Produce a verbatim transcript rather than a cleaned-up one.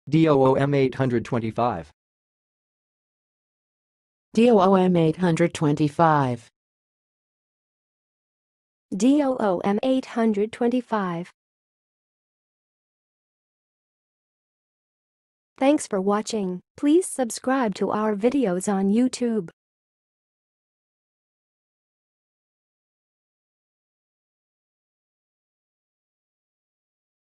doom eight twenty-five. doom eight twenty-five. doom eight twenty-five. Thanks for watching. Please subscribe to our videos on YouTube.